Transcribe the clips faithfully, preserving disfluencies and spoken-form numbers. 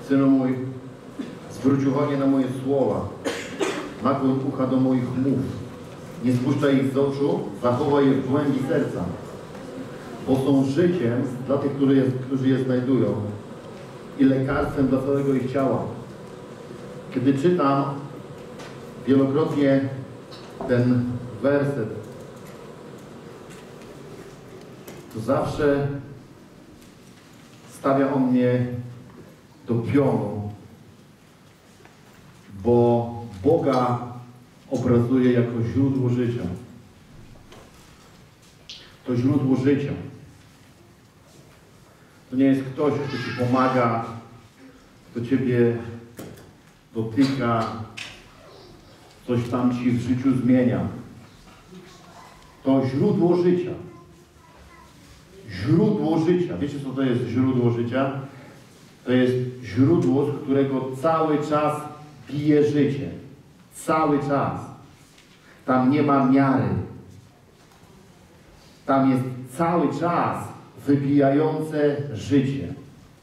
Synu mój, zwróć uwagę na moje słowa, nakłoń ucha do moich mów. Nie spuszczaj ich z oczu, zachowaj je w głębi serca, bo są życiem dla tych, którzy je, którzy je znajdują i lekarstwem dla całego ich ciała. Kiedy czytam wielokrotnie ten werset, to zawsze stawia on mnie do pionu, bo Boga obrazuje jako źródło życia. To źródło życia. To nie jest ktoś, kto ci pomaga, kto ciebie dotyka, coś tam ci w życiu zmienia. To źródło życia. Źródło życia. Wiecie, co to jest źródło życia? To jest źródło, z którego cały czas bije życie. Cały czas. Tam nie ma miary. Tam jest cały czas wybijające życie.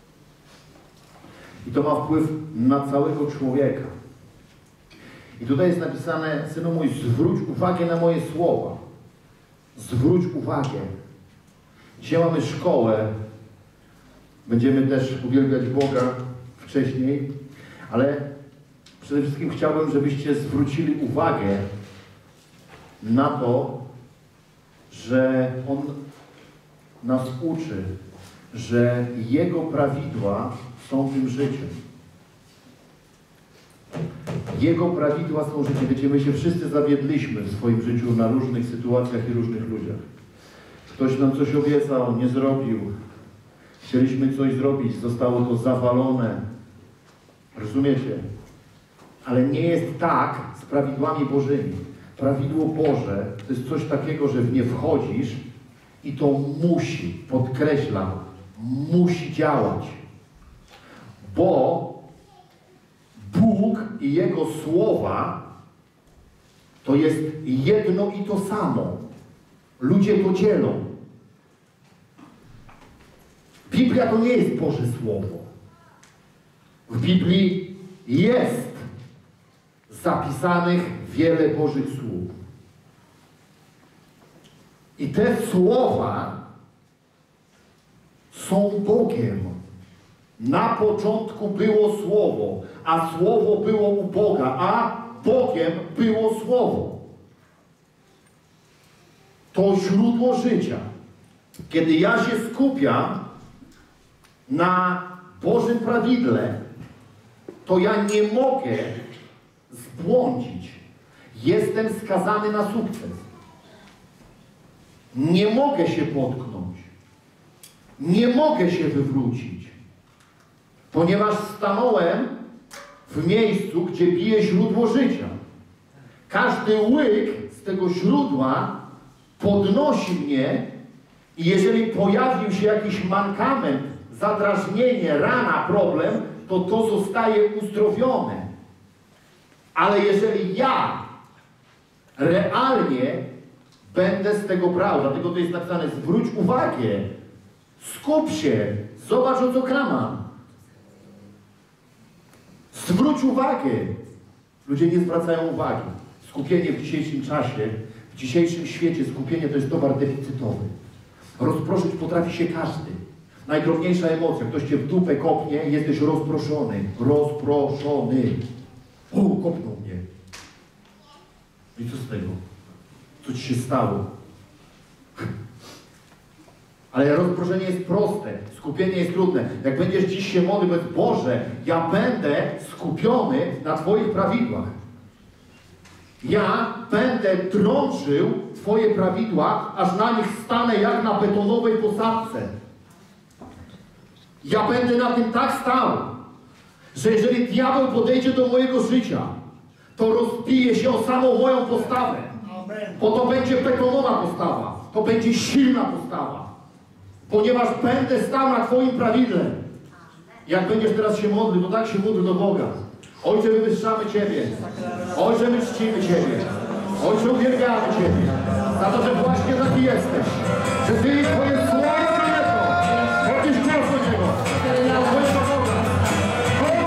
I to ma wpływ na całego człowieka. I tutaj jest napisane, synu mój, zwróć uwagę na moje słowa. Zwróć uwagę. Dzisiaj mamy szkołę. Będziemy też uwielbiać Boga wcześniej, ale przede wszystkim chciałbym, żebyście zwrócili uwagę na to, że On nas uczy, że Jego prawidła są tym życiem. Jego prawidła są życiem. Wiecie, my się wszyscy zawiedliśmy w swoim życiu na różnych sytuacjach i różnych ludziach. Ktoś nam coś obiecał, nie zrobił. Chcieliśmy coś zrobić, zostało to zawalone. Rozumiecie? Ale nie jest tak z prawidłami Bożymi. Prawidło Boże to jest coś takiego, że w nie wchodzisz i to musi, podkreślam, musi działać. Bo Bóg i Jego słowa to jest jedno i to samo. Ludzie to dzielą. Biblia to nie jest Boże Słowo. W Biblii jest zapisanych wiele Bożych słów. I te słowa są Bogiem. Na początku było Słowo, a Słowo było u Boga, a Bogiem było Słowo. To źródło życia. Kiedy ja się skupiam na Bożym prawidle, to ja nie mogę zbłądzić. Jestem skazany na sukces. Nie mogę się potknąć. Nie mogę się wywrócić. Ponieważ stanąłem w miejscu, gdzie bije źródło życia. Każdy łyk z tego źródła podnosi mnie i jeżeli pojawił się jakiś mankament, zadrażnienie, rana, problem, to to zostaje uzdrowione. Ale jeżeli ja realnie będę z tego brał, dlatego to jest napisane, zwróć uwagę, skup się, zobacz, o co kama. Zwróć uwagę. Ludzie nie zwracają uwagi. Skupienie w dzisiejszym czasie, w dzisiejszym świecie, skupienie to jest towar deficytowy. Rozproszyć potrafi się każdy. Najdrobniejsza emocja. Ktoś cię w dupę kopnie, jesteś rozproszony. Rozproszony. O, kopnął mnie. I co z tego? Co ci się stało? Ale rozproszenie jest proste. Skupienie jest trudne. Jak będziesz dziś się modlił, powiedz, Boże, ja będę skupiony na Twoich prawidłach. Ja będę trążył Twoje prawidła, aż na nich stanę jak na betonowej posadzce. Ja będę na tym tak stał, że jeżeli diabeł podejdzie do mojego życia, to rozbije się o samą moją postawę. Bo to będzie betonowa postawa. To będzie silna postawa. Ponieważ będę stał na Twoim prawidle. Jak będziesz teraz się modlił, to tak się módl do Boga. Ojcze, wywyższamy Ciebie. Ojcze, my czcimy Ciebie. Ojcze, uwielbiamy Ciebie. Za to, że właśnie taki jesteś. Że Ty i Twoje słowo Niego. Podnieś głos do Niego. Do Twojego Boga.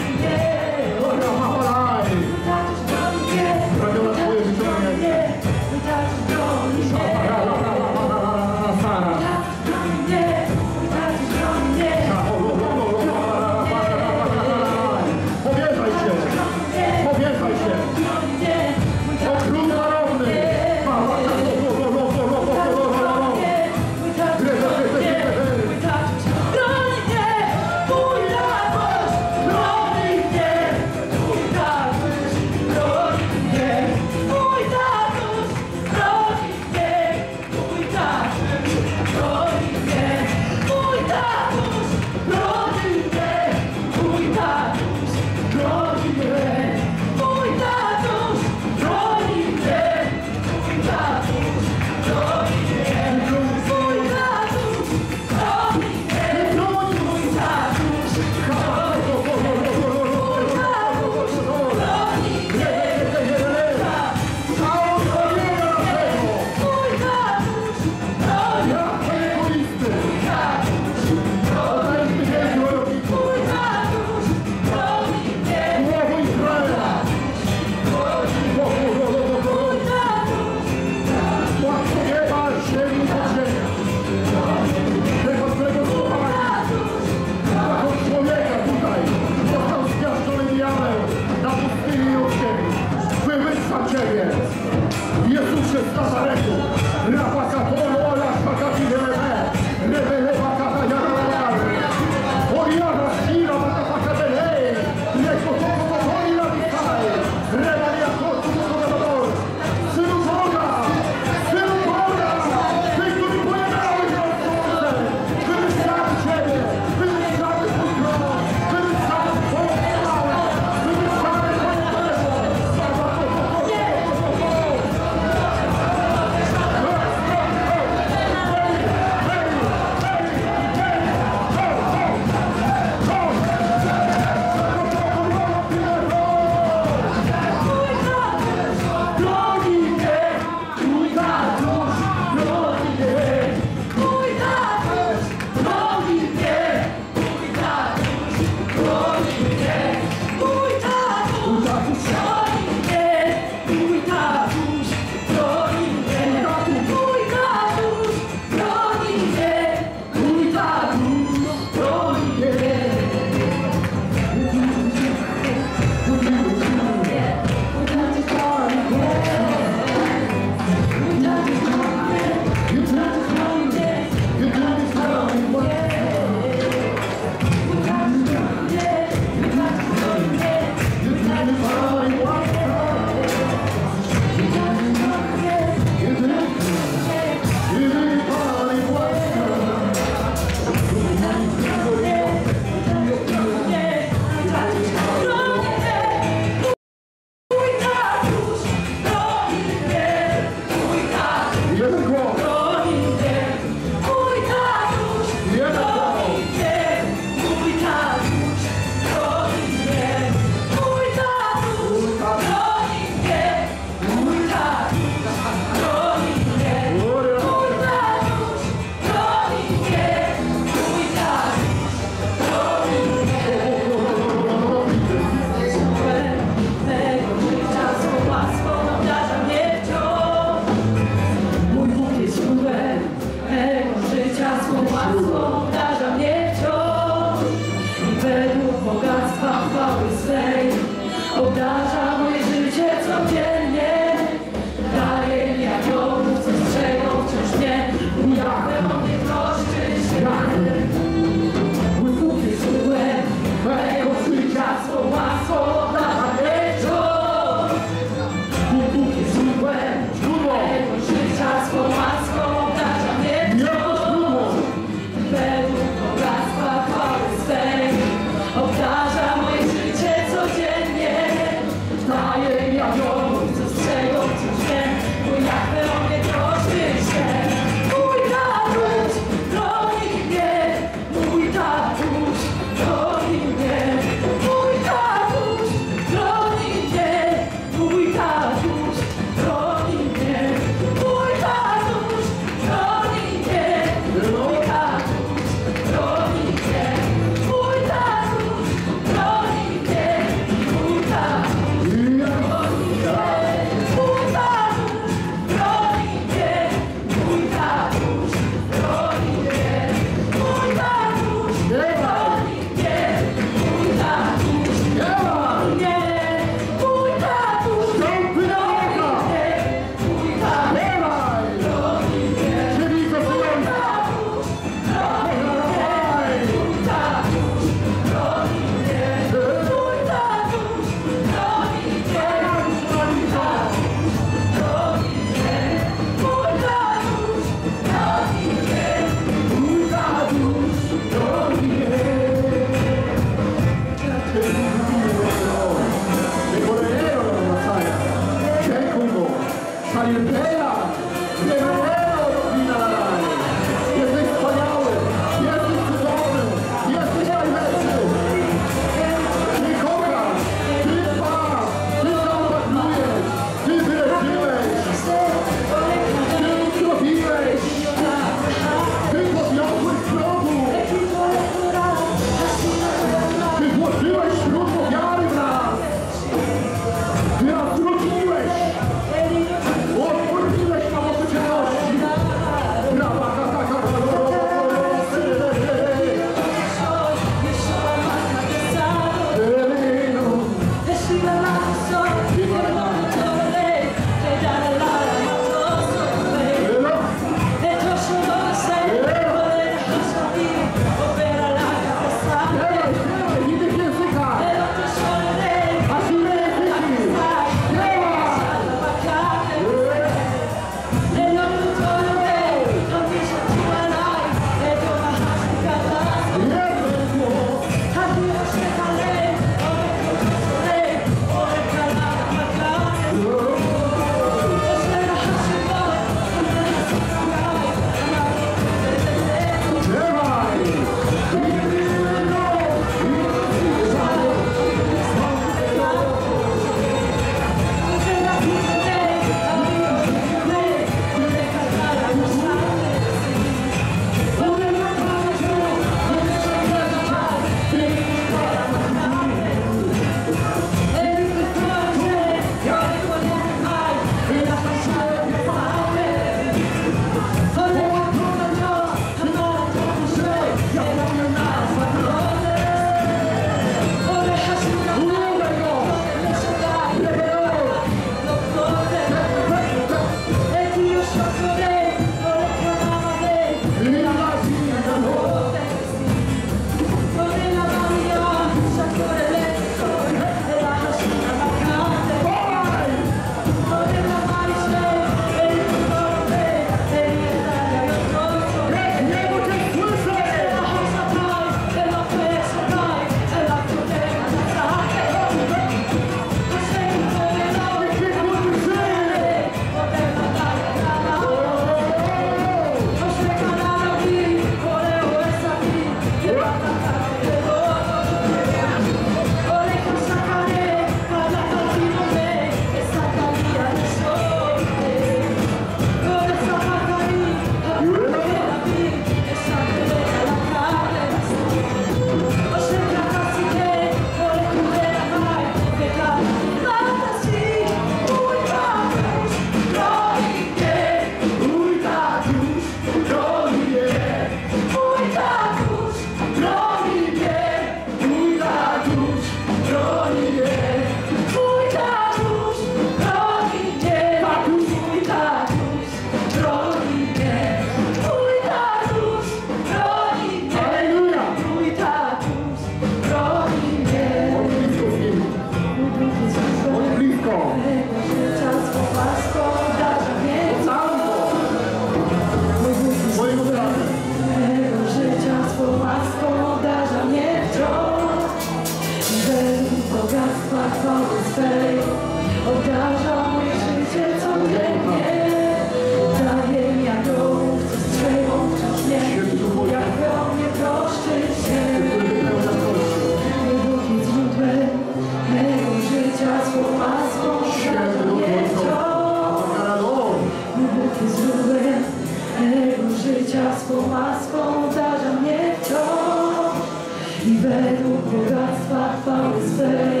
Swą łaską obdarza mnie wciąż i według bogactwa chwały swej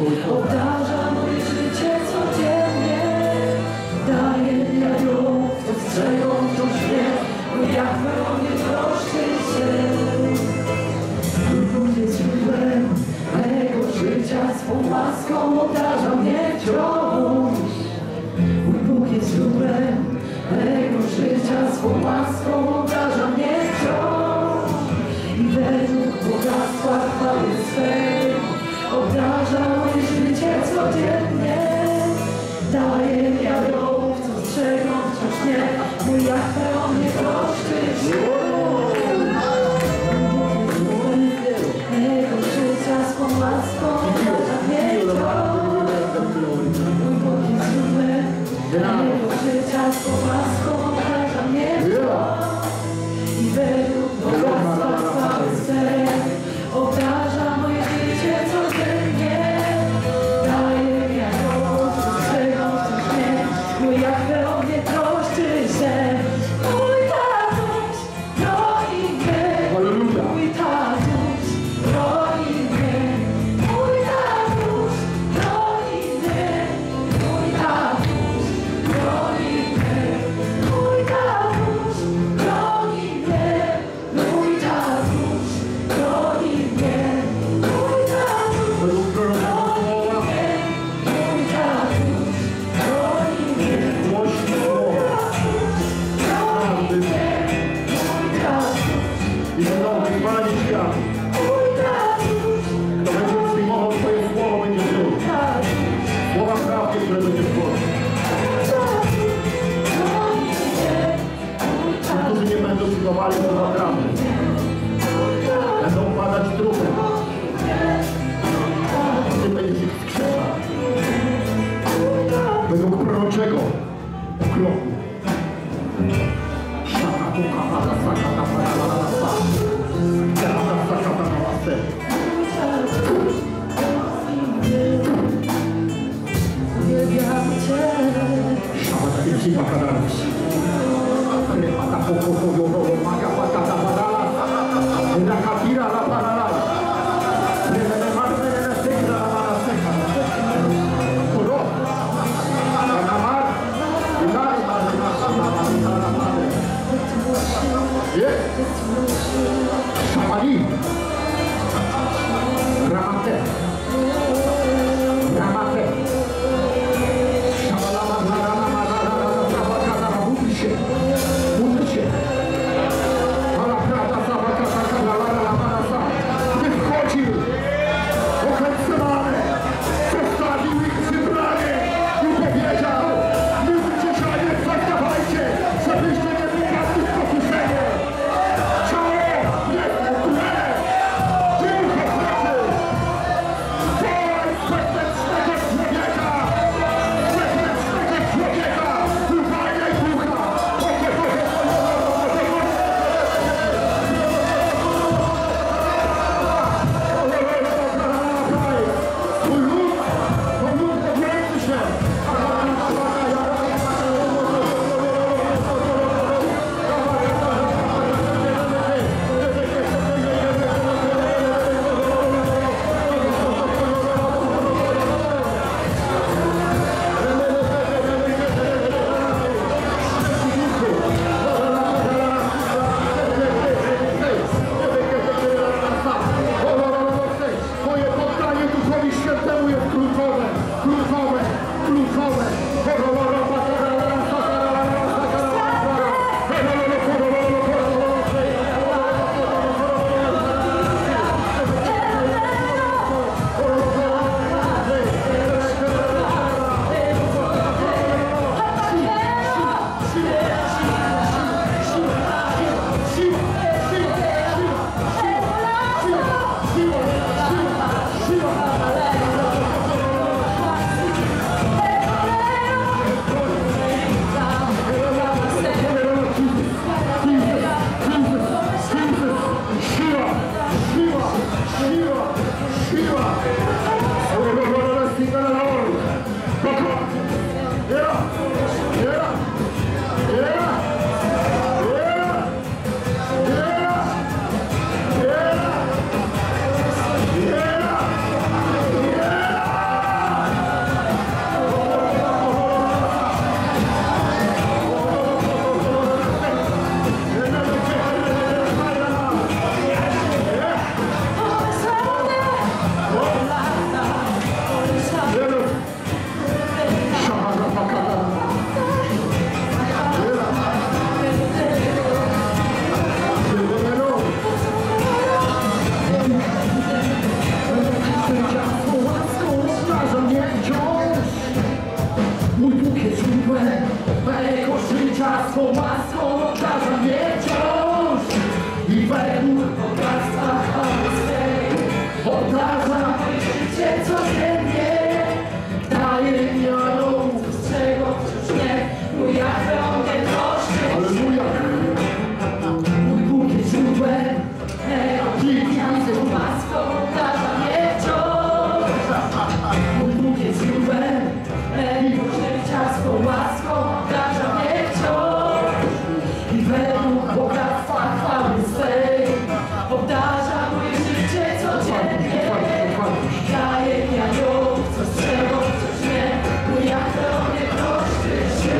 obdarza moje życie codziennie. Daje mi aniołów, co strzegą wciąż mnie, bo Jahwe o mnie troszczy się. Bóg jest źródłem mego życia, swą łaską obdarza mnie wciąż. Mój Bóg jest źródłem mego życia, swą łaską obdarza mnie wciąż i według bogactwa chwały swej obdarza moje życie codziennie. Daje mi aniołów, co strzegą wciąż mnie, mój Jahwe o mnie troszczy się. Mego życia, swą łaską Mego życia swą łaską obdarza mnie i według bogactwa chwały swej obdarza moje życie codziennie. Daje mi jakość, strzegąc mnie, mój Jahwe o mnie troszczy się. Mój tatuś broni mnie, mój tatuś broni mnie, mój tatuś broni mnie, mój tatuś broni mnie, mój tatuś broni mnie, mój tatuś broni mnie, mój tatuś broni mnie, mój tatuś broni mnie, Głośno słowo. broni mnie, mój tatuś, I będą wyzwani świat. mój tatuś, Kto będzie przyjmował Twoje słowo, będzie żył. tatuś, Słowa prawdy, które będzie głosił. tatuś broni mnie, mój Ci, tatuś. którzy nie będą przyjmowali słowa prawdy, będą padać trupem. Ty będziesz ich skrzeszał. Według proroczego kroku. Szata, kuka, pada, saka, ta, pada, pada, pada. Pada, saka, pada, pada. Uwielbiam Cię, Szata, takie siła, pada. Repata, poco, poco, poco, maga, pata, ta, pada. La capira, la parala. Revele, marve, la seca, la mala seca. Puro. La mar. Ilari, marve, la seca, la madre. Yeah. Shamani. Ramate. Ramate. Shabalama, rama, rama, rama, rama, budishe. Budishe. Ala prata, sabaka, saka, la, la, la, la, la, wychodził. Okręcony. Zostawił ich przybranie i powiedział: mówicie, że nie zostawajcie, żebyście nie wypadli w pokuszenie. Ciało jest ukulele. Tylko pracy. Wołaj wewnętrznego człowieka. Wewnętrznego człowieka. Uwalniaj ducha. Twój lud, to lud powiększy się. Twoje poddanie Duchowi Świętemu jest kluczowe, kluczowe, kluczowe. Mój Bóg jest źródłem mego życia, swą łaską obdarza mnie wciąż. I według bogactwa chwały swej obdarza moje życie codziennie. Daje mi aniołów, z czego wciąż nie swą łaską obdarza mnie wciąż i według bogactwa chwały swej obdarza moje życie codziennie. Daje mi aniołów, co strzegą wciąż mnie, bo jak to mnie troszczy się.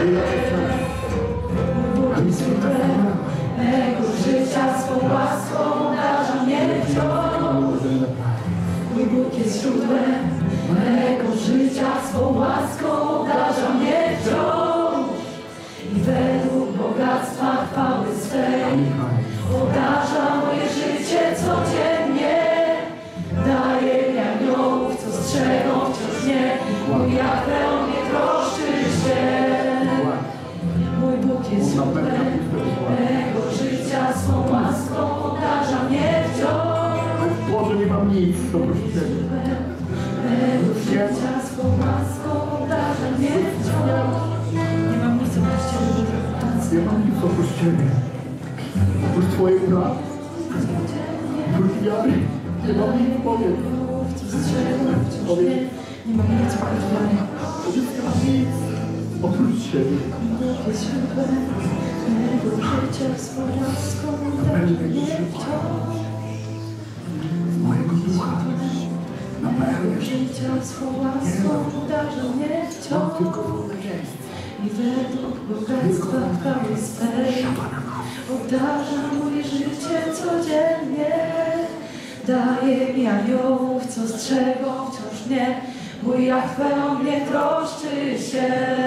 Mój Bóg jest źródłem mego życia, swą łaską obdarza mnie wciąż. Mój Bóg jest źródłem mego życia, swą łaską obdarza mnie wciąż i według bogactwa chwały swej obdarza moje życie codziennie. Daje mi aniołów, co strzegą wciąż mnie, mój Jahwe o mnie troszczy się. Mój Bóg jest źródłem mego życia, swą łaską obdarza mnie wciąż. Boże, nie mam nic oprócz Ciebie. Mego życia, swą łaską obdarza mnie wciąż. Nie mam nic oprócz Ciebie, Boże. Nie mam nic oprócz Ciebie. Oprócz Twojej pracy. Oprócz wiary. Nie mam nic powiedz. Powiedz. Nie mam nic oprócz wiary. Powiedz, nie mam nic oprócz Ciebie. Jest źródłem mego życia, swą łaską obdarza mnie wciąż. Mojego ducha. Mego życia, swą łaską obdarza mnie wciąż i według bogactwa chwały swej obdarza moje życie codziennie. Daje mi aniołów, co strzegą wciąż mnie, mój Jahwe o mnie troszczy się.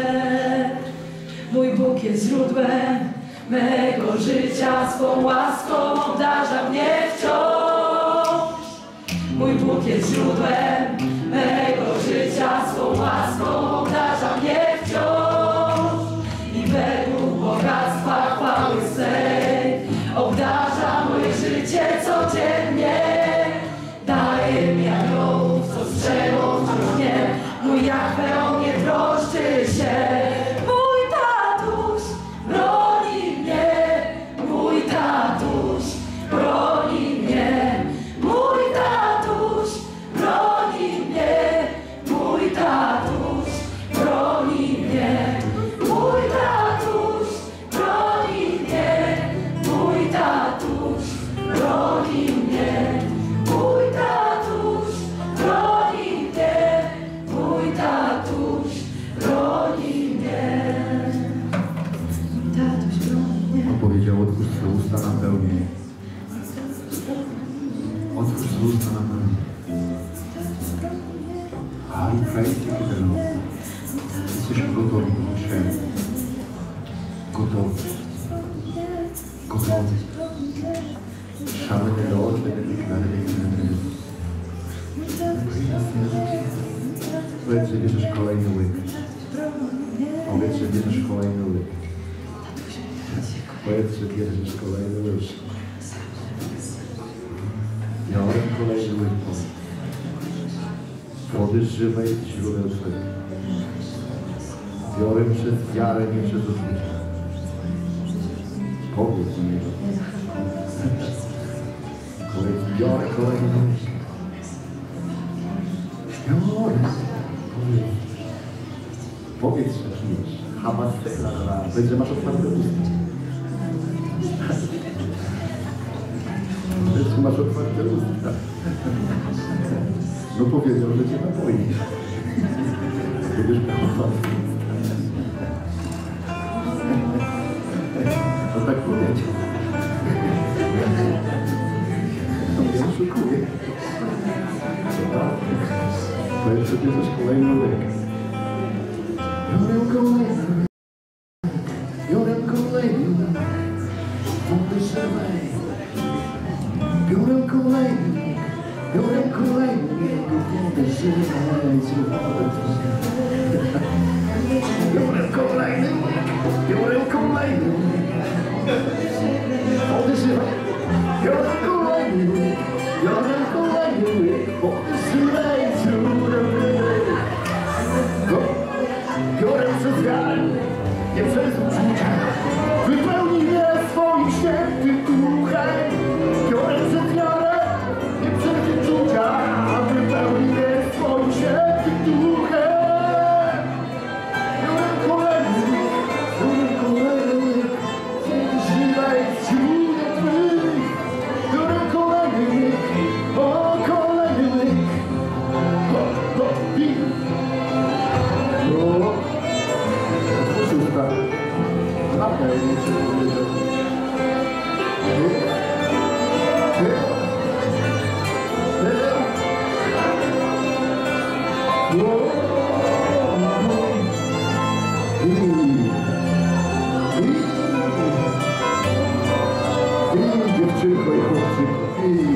Mój Bóg jest źródłem mego życia, swą łaską obdarza mnie wciąż. Mój Bóg jest źródłem mego życia, swą łaską obdarza mnie wciąż i według bogactwa chwały swej obdarza moje życie codziennie. Daje mi aniołów, co strzegą wciąż mnie, mój Jahwe o mnie troszczy się. Mój tatuś broni mnie, mój tatuś broni mnie, mój tatuś broni mnie, mój tatuś broni mnie, mój tatuś broni mnie, mój tatuś broni mnie, mój tatuś broni mnie, mój tatuś broni mnie. Mój tatuś broni mnie. On powiedział, otwórz swe usta na pełni. Otwórz swe usta na pełni. I praise you, Lord. Jesteśmy gotowi dzisiaj. Gotowi. Gotowi. Szamy the Lord, będę deklaruje. Powiedz, że bierzesz kolejny łyk. Powiedz, że bierzesz kolejny łyk. Powiedz, że bierzesz kolejny łyk. Biorę kolejny łyk. Wody żywej źródeł swego. Biorę przez wiarę, nie przez odczucie. Powiedz mi. Powiedz, biorę kolejny łyk. Biorę. Powiedz. Powiedz, że czujesz. Hamasela. Powiedz, że masz otwarte usta. Powiedz, że masz otwarte usta. No powiedział, że cię napoi. Będziesz miał otwarte usta. No tak powiedział. No mnie oszukuje. Powiedz, że bierzesz kolejny łyk. Biorę kolejny łyk. Biorę kolejny łyk. Wody żywej. Biorę kolejny łyk. Biorę kolejny łyk. Wody żywej. Biorę kolejny łyk. Biorę kolejny łyk. Wody żywej. Biorę kolejny łyk. Biorę kolejny łyk. Wody żywej. Biorę przez wiarę, nie przez uczucia. Wypełnij mnie swoim świętym duchem. Biorę przez wiarę, nie przez uczucia. Wypełnij mnie swoim świętym duchem. Biorę kolejny Dziewczynko i chłopczyko.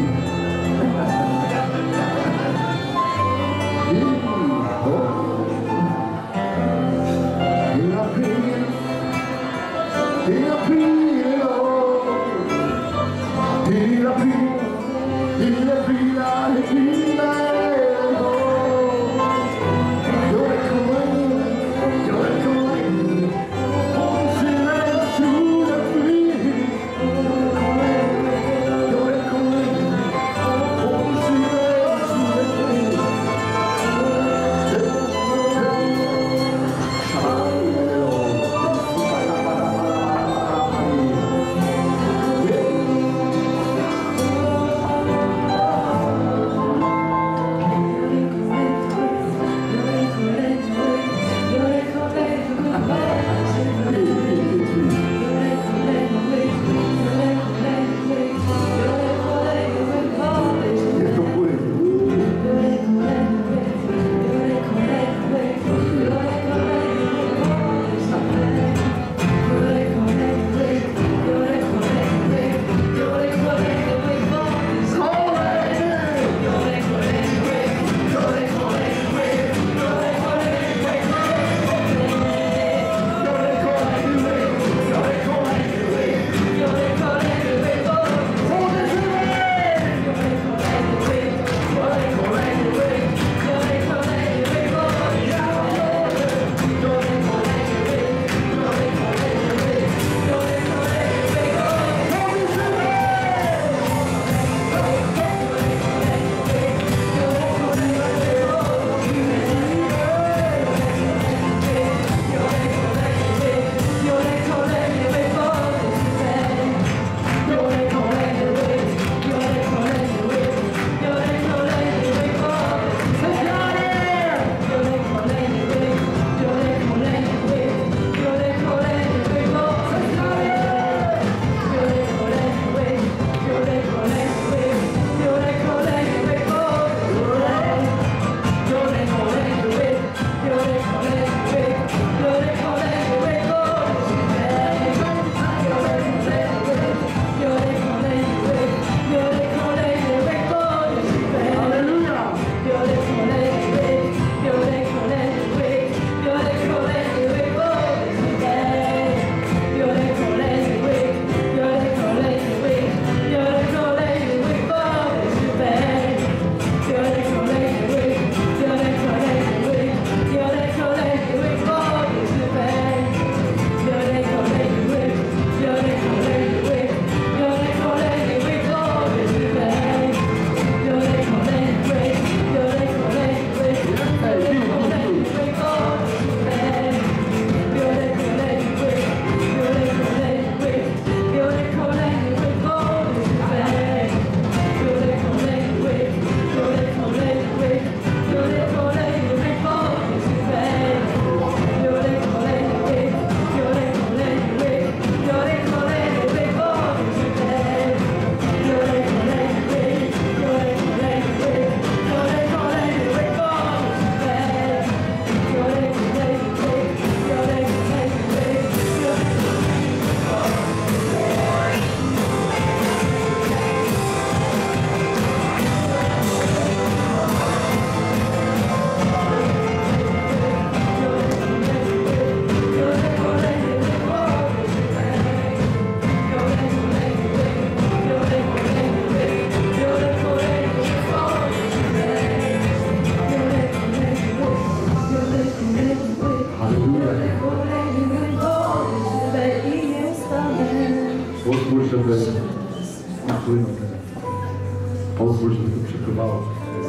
płyną teraz. Pozwól, żeby to przepływało.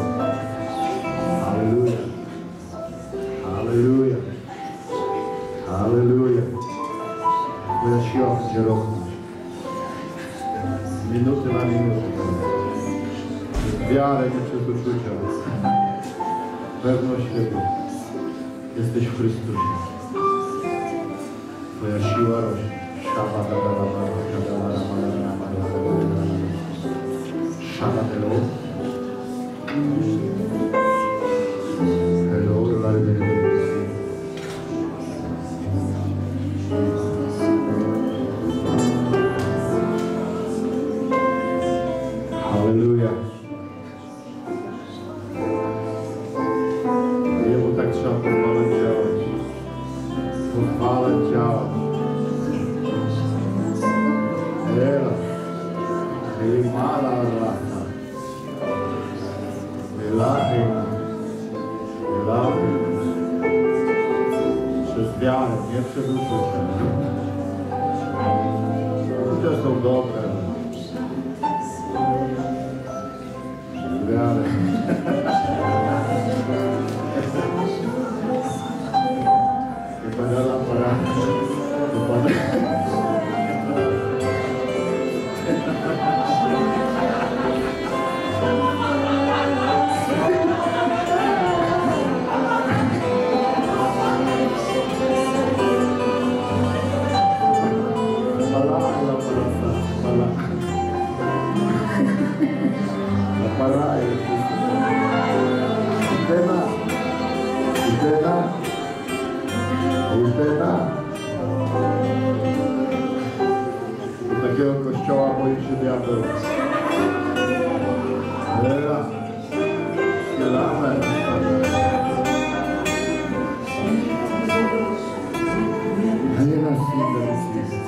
Halleluja. Halleluja. Halleluja. Twoja siła będzie rosnąć. Z minuty na minutę. Przez wiarę, nie przez uczucia. Pewność siebie. Jesteś w Chrystusie. Twoja siła rośnie. Hallelujah. Jemu tak trzeba pozwalać działać. Pozwalać działać. Ela. Elimala rata. Elahy. Elahy. Przez wiarę, nie przez uczucie. Uczucia są dobre. Przez wiarę. Kepada laparan. Kepada. Do takiego kościoła boi się diabeł. Teraz strzelamy. A nie nas nie jest.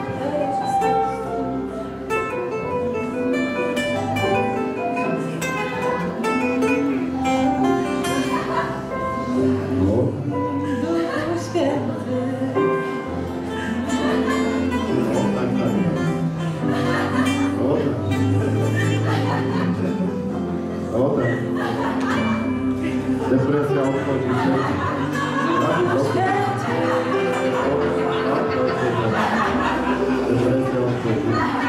Depresja odchodzi. Depresja odchodzi.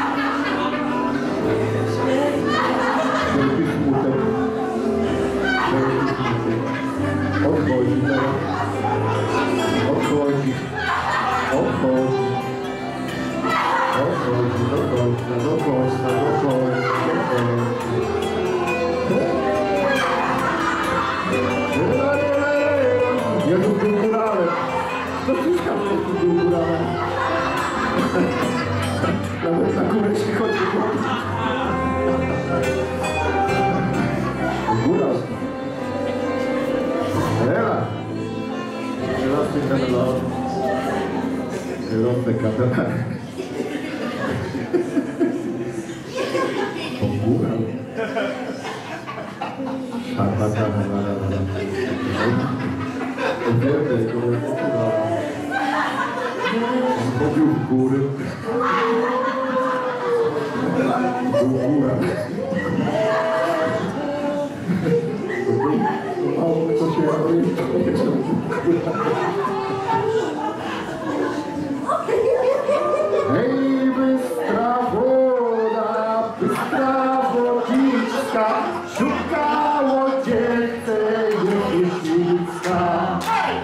Wielki smutek. Wielki smutek. Odchodzi teraz. Odchodzi. Odchodzi. Odchodzi do końca, do końca, do końca, do końca. Jezus był góralem. To wszystko był góralem. Nawet na górę się chodzi. Góral. Ela. Żelazny kamelar. Żelazny kamelar. To góral. On chodził w góry. Do góra. Mało kto się orientuje. Hej, bystra woda, bystra wodnicka, szukało dziewczę jeździecka.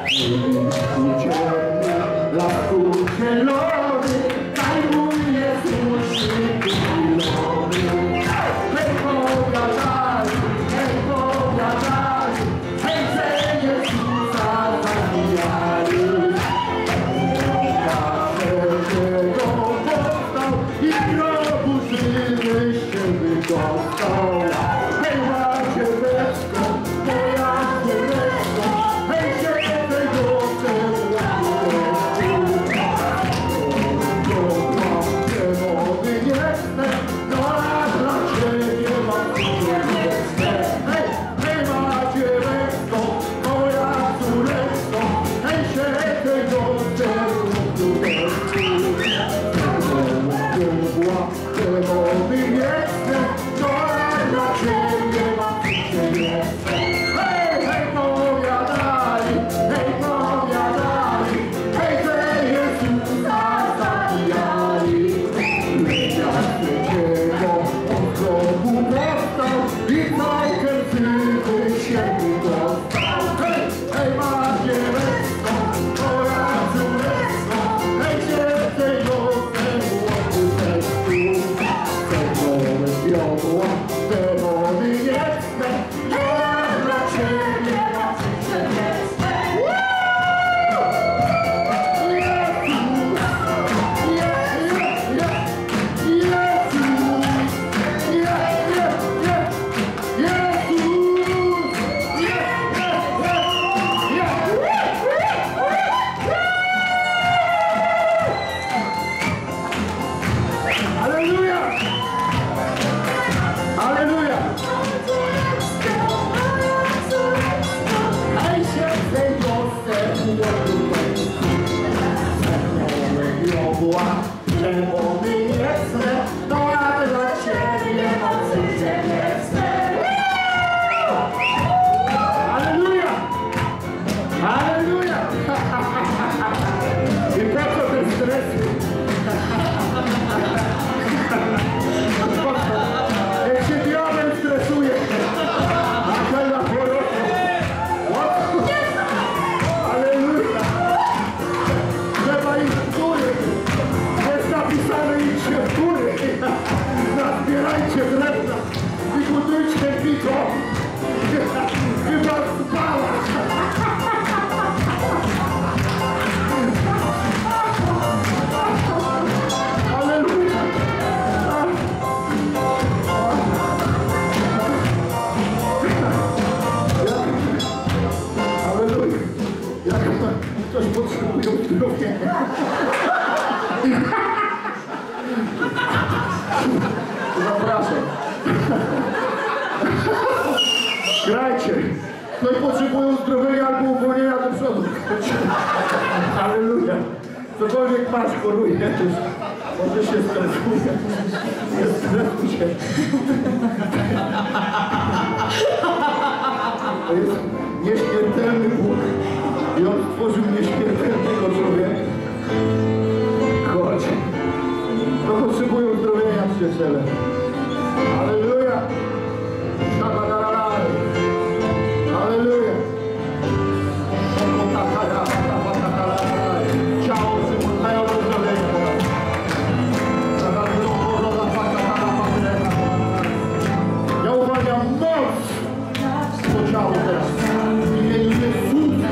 Uciemy, lasku zielony, zajmuje słuszny chwilony. Hej, pogadaj, hej, pogadaj, hej, że Jezusa zabijali. I grobu żywy się wydostał. Hej, macie beczko, moja córeczko, hej, się tego demony niecne, no ale dla Ciebie mocy Cię nie chcę. Halleluja! Halleluja! I po co ten stres? Jak się diabeł stresuje, a Hela porosła. Halleluja! Trzeba iść w góry. Jest napisane idźcie w góry. Nazbierajcie drewna i budujcie piko. Chyba spała. Halleluja! Halleluja! Jak ktoś potrzebuje uzdrowienia. Zapraszam. Grajcie. Ktoś potrzebuje uzdrowienia albo uwolnienia do przodu. Halleluja. Cokolwiek masz, choruje. Może się stresuje. Nie stresuj się. To jest nieśmiertelny Bóg. I On stworzył nieśmiertelnego człowieka. Chodź. To potrzebuje uzdrowienia, przyjaciele. Halleluja. Szabadalala. Halleluja. Ciało przywracają do uzdrowienia. Ja uwalniam moc po ciału teraz. W imieniu Jezusa.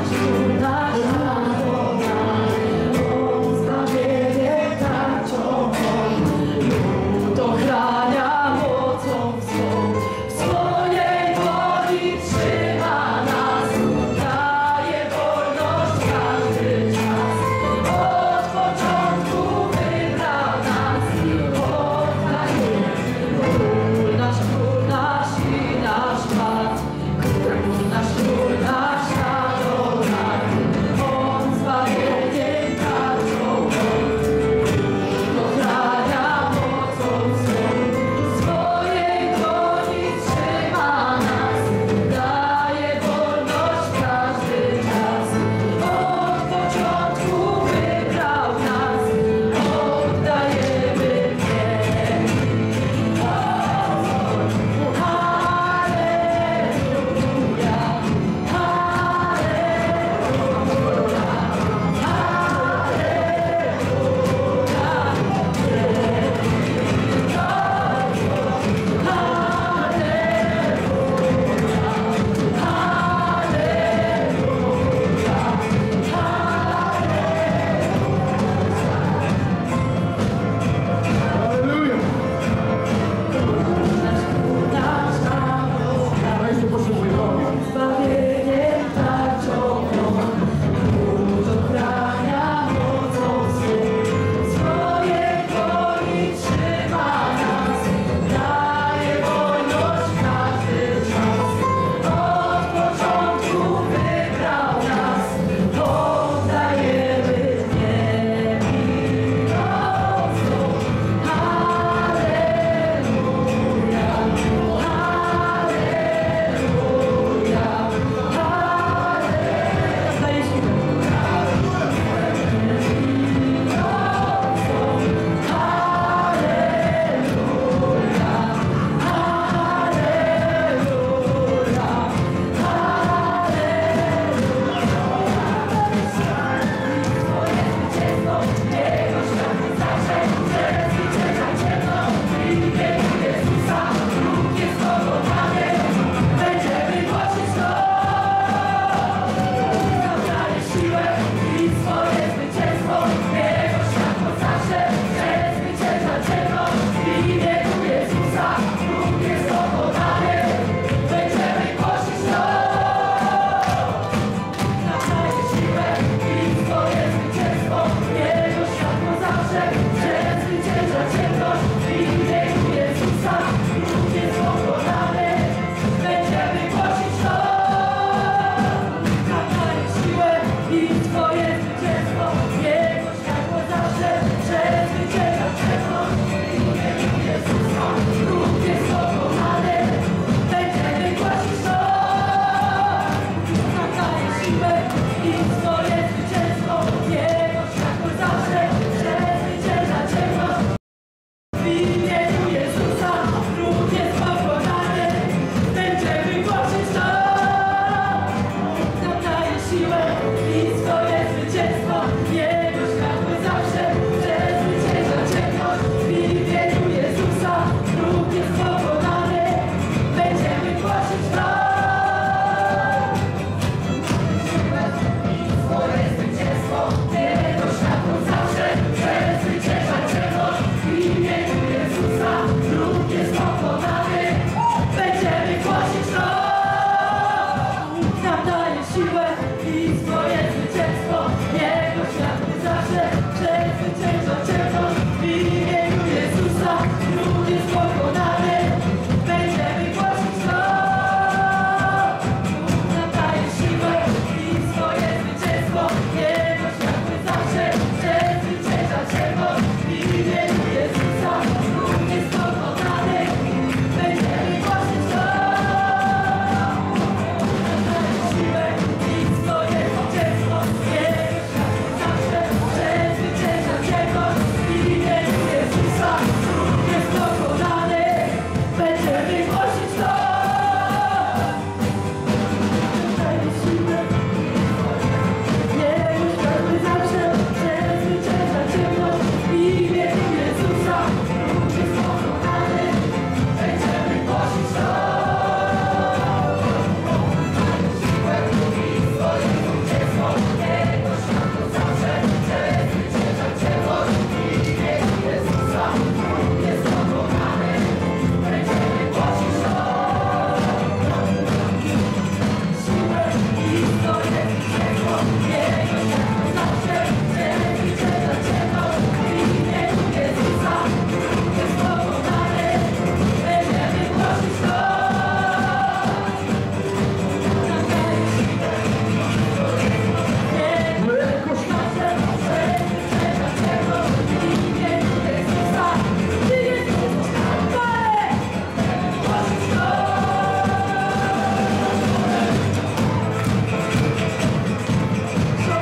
Show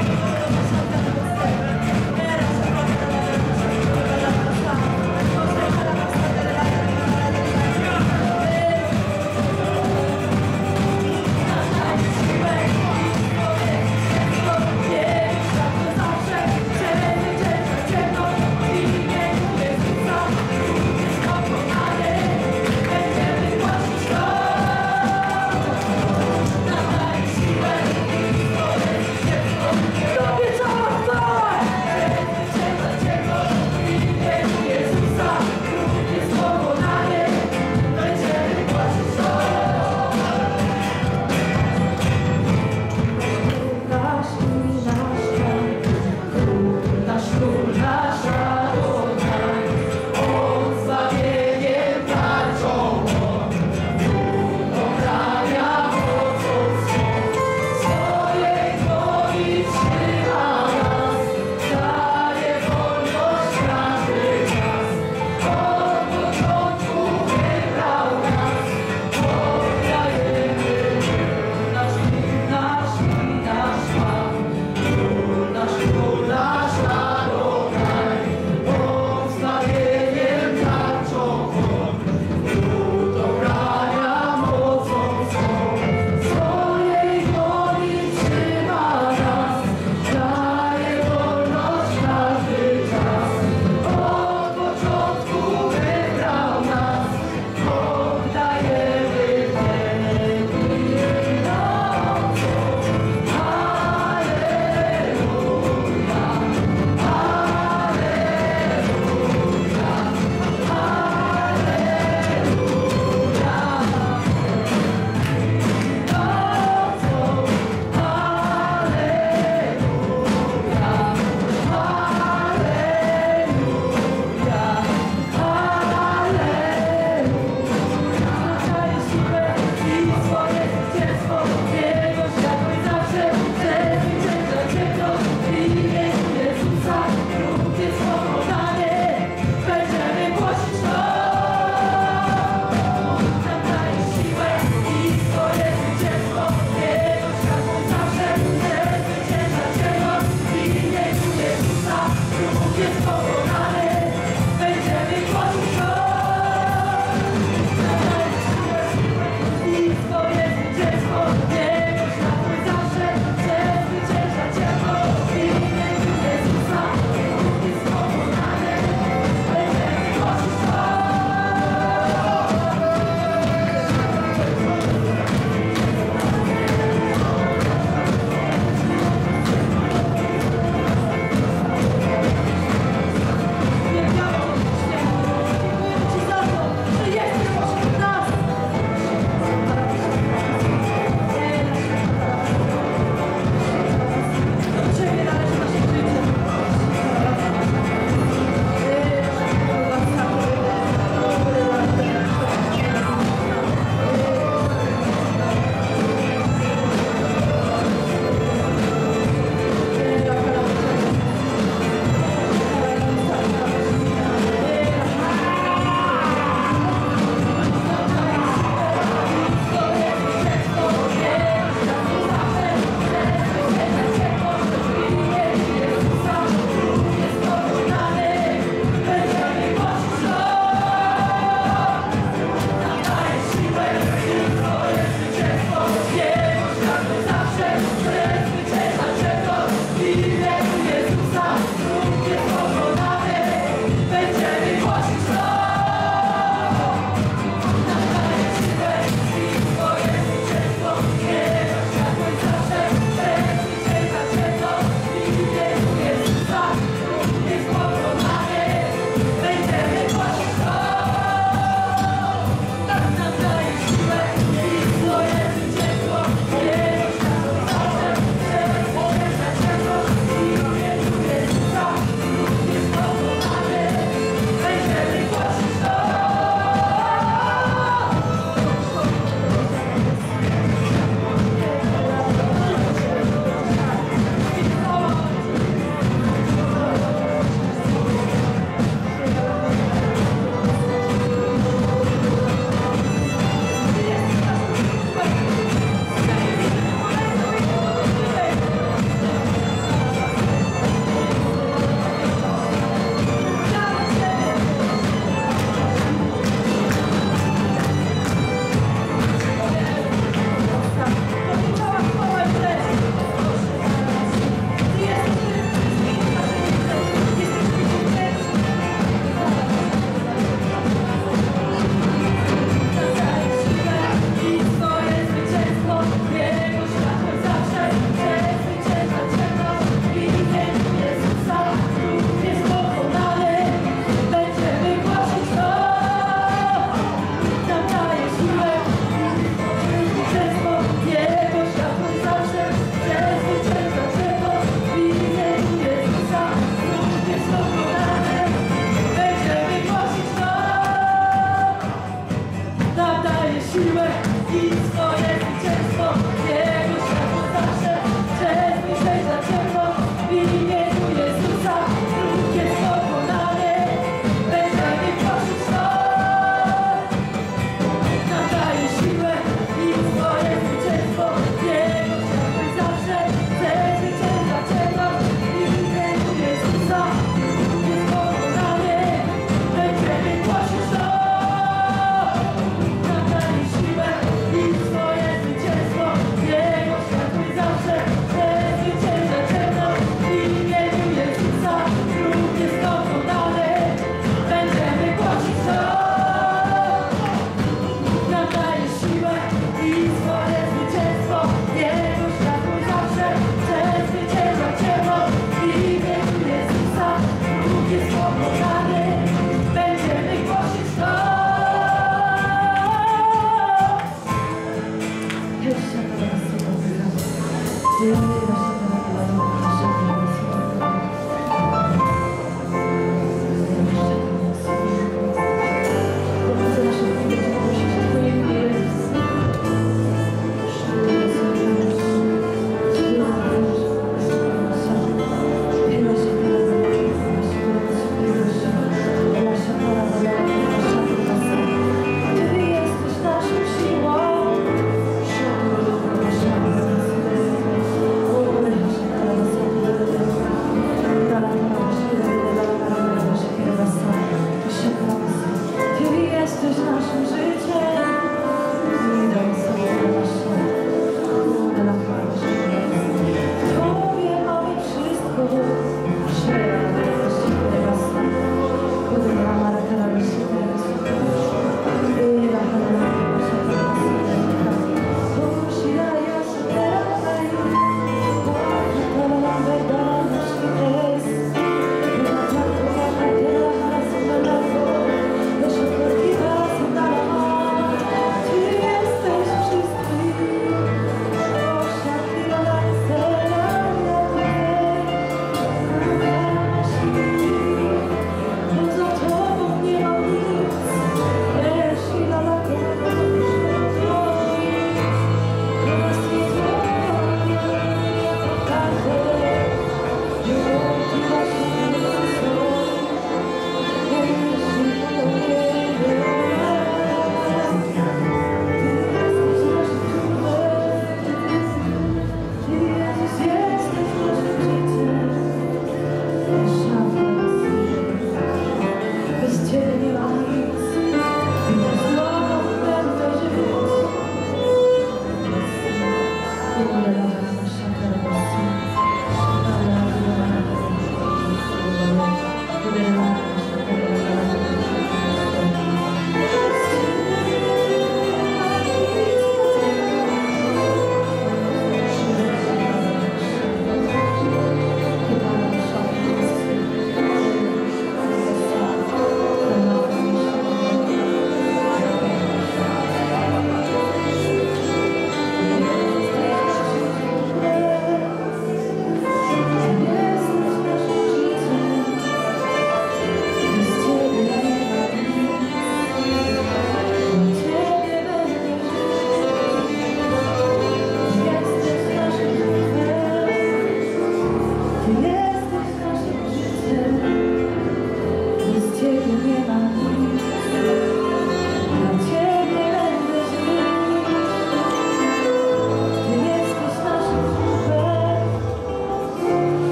Ty jesteś naszą siłą.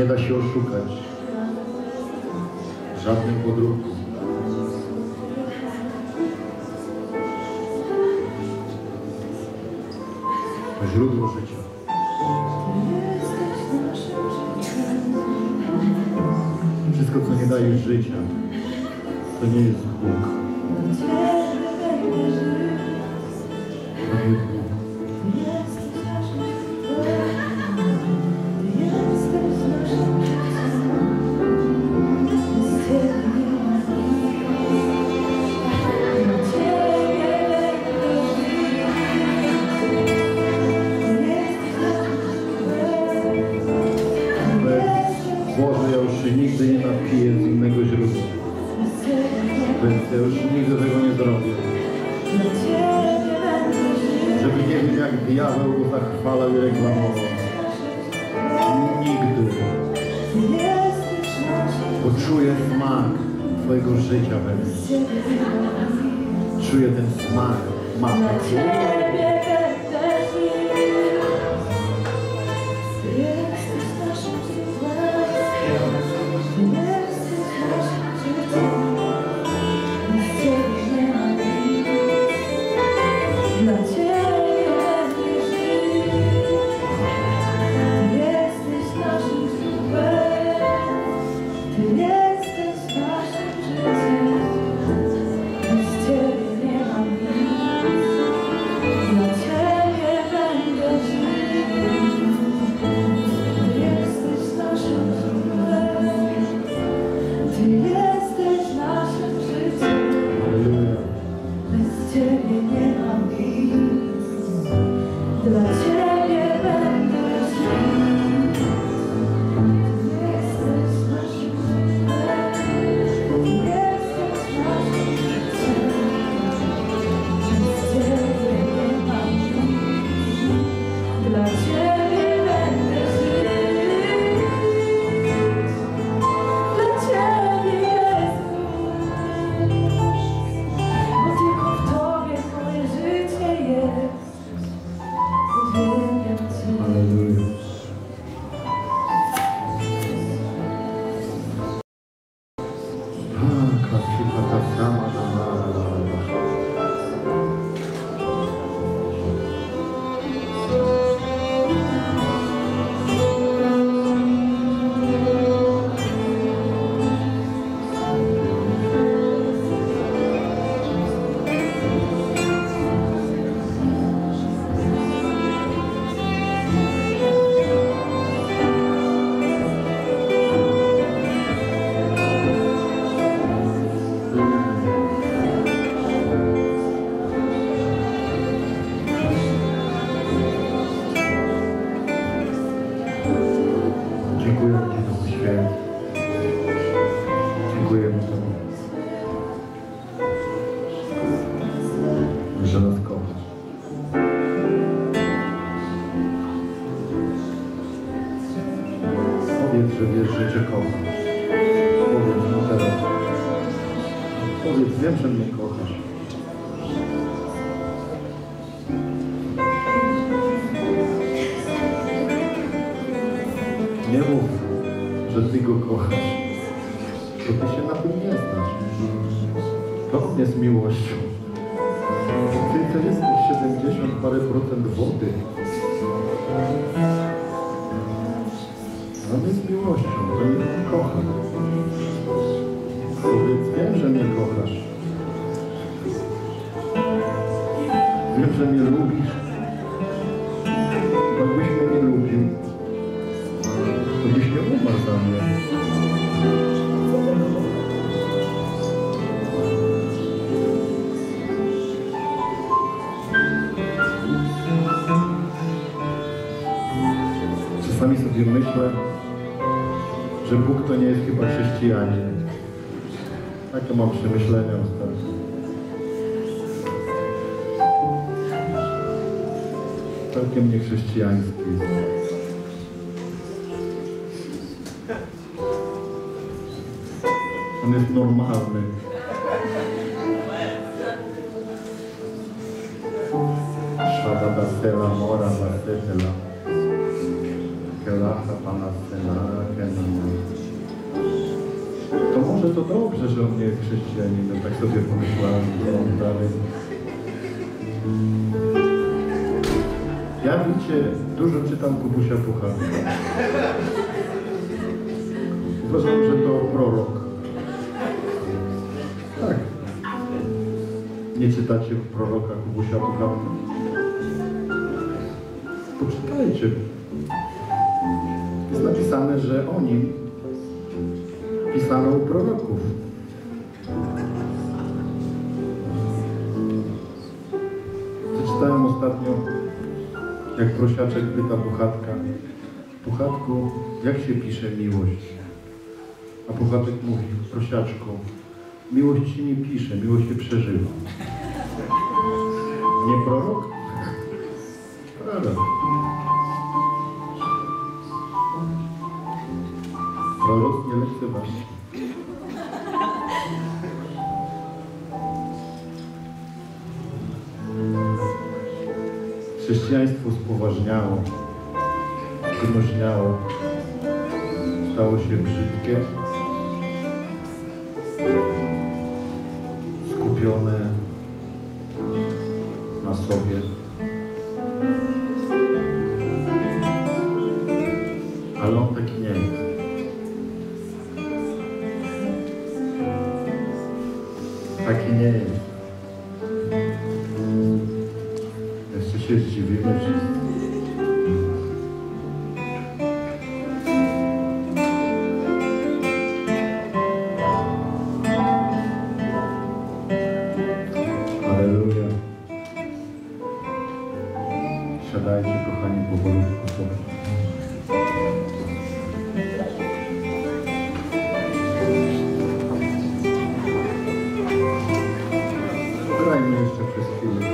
Nie da się oszukać żadnym podróbkom. To źródło życia. Wszystko, co nie daje życia, to nie jest Bóg. To nie jest Bóg. Boże, ja już się nigdy nie napiję z innego źródła. Więc ja już nigdy tego nie zrobię. Żeby nie wiem, jak diabeł go zachwalał i reklamował. Nigdy. Bo czuję smak Twojego życia we mnie. Czuję ten smak. Mam Powiedz, że wiesz, że Cię kocham. Powiedz mi teraz. Powiedz, wiem, że mnie kochasz. Nie mów, że Ty Go kochasz, bo Ty się na tym nie znasz. To On jest miłością. Ty to jesteś siedemdziesiąt parę procent wody. On jest miłością, to mnie kocha. Powiedz, wiem, że mnie kochasz. Wiem, że mnie lubisz. Jakbyś mnie nie lubił, to byś nie umarł za mnie. Czasami sobie myślę, że Bóg to nie jest chyba chrześcijanin. Takie mam przemyślenia ostatnio. Całkiem niechrześcijański. On jest normalny. Szada da sela, mora da setela. Kelacha Pana Scenara, Kenana. To może to dobrze, że on nie jest chrześcijaninem, tak sobie pomyślałem, co on dalej. Ja wiecie, dużo czytam Kubusia Pucharka. Uważam, że to prorok. Tak. Nie czytacie proroka Kubusia Pucharka? Poczytajcie. Jest napisane, że o nim pisano u proroków. Przeczytałem ostatnio, jak prosiaczek pyta Puchatka: Puchatku, jak się pisze miłość? A Puchatek mówi: prosiaczku, miłość się nie pisze, miłość się przeżywa. Nie prorok? Prawda. Prorok nie lekceważy. Chrześcijaństwo spoważniało, wynośniało, stało się brzydkie, skupione na sobie. Ale on taki nie jest. Taki nie jest. Jeszcze się zdziwimy wszyscy. Halleluja. Siadajcie, kochani, powolutku sobie. Grajmy jeszcze przez chwilę.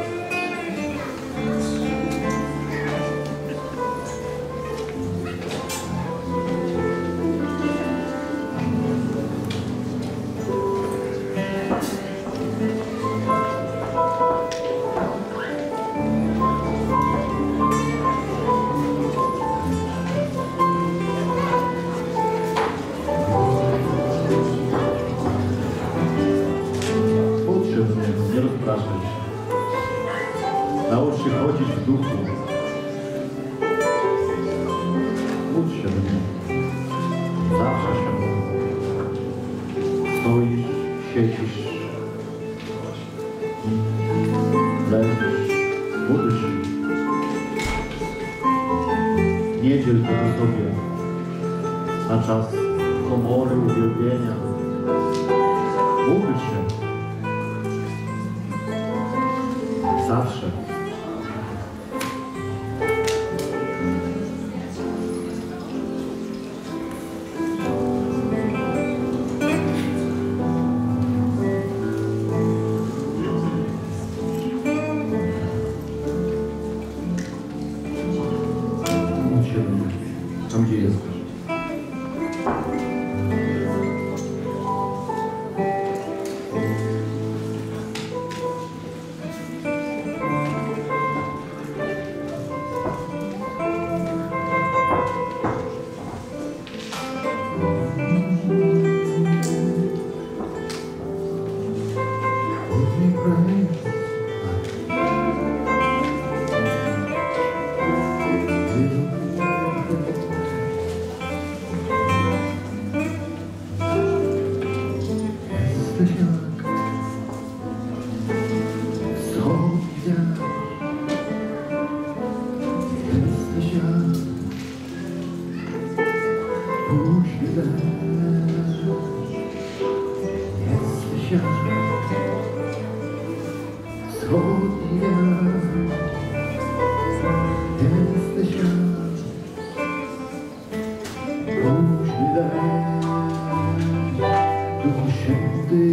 Nie rozpraszaj się. Naucz się chodzić w duchu. Módl się do mnie. Zawsze się módl. Stoisz, siedzisz, leżysz, módl się. Nie dziel tego sobie na czas komory, uwielbienia. Módl się. Zawsze. Módl się do mnie, tam gdzie jesteś. Duchu Święty,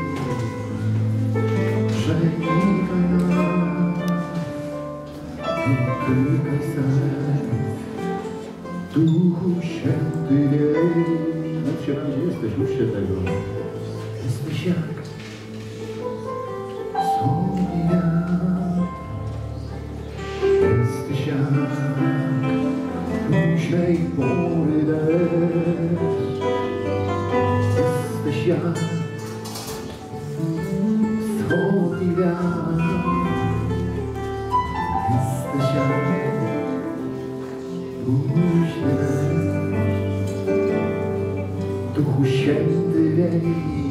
przenikaj nas, dotykaj serc. Duchu Święty, mów się tam, gdzie jesteś, mów się tego. Jesteś jak sobie ja, jesteś jak Duch późnej pory deszcz. Jesteś jak wschodni wiatr. Jesteś jak późny deszcz. Duchu Święty wiej,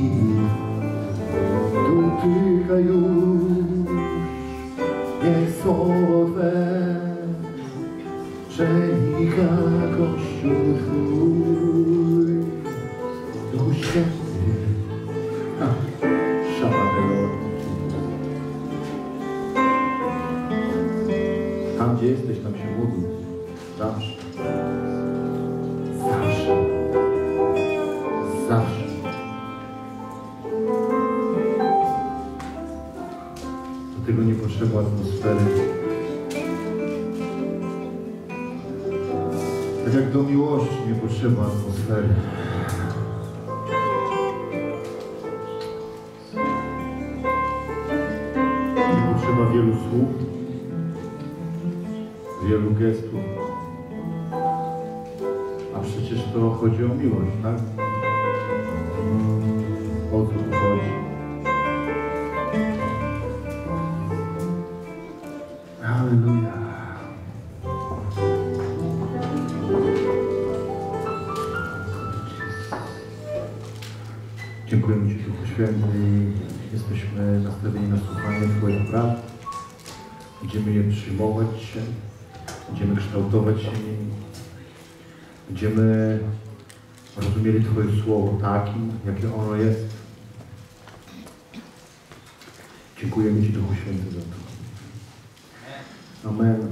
dotyka już, niech słowo Twe przenika Kościół Twój. Duchu Święty, ha, szabatero. Tam, gdzie jesteś, tam się módl. Zawsze. Zawsze. Zawsze. Do tego nie potrzeba atmosfery. Tak jak do miłości nie potrzeba atmosfery. Nie potrzeba wielu słów, wielu gestów. A przecież to chodzi o miłość, tak? O co tu chodzi? Halleluja. Dziękujemy Ci, Duchu Święty. Jesteśmy nastawieni na słuchanie Twoich praw. Będziemy je przyjmować się. Będziemy kształtować się nimi. Będziemy rozumieli Twoje Słowo takim, jakie ono jest. Dziękujemy Ci, Duchu Święty, za to. Amen.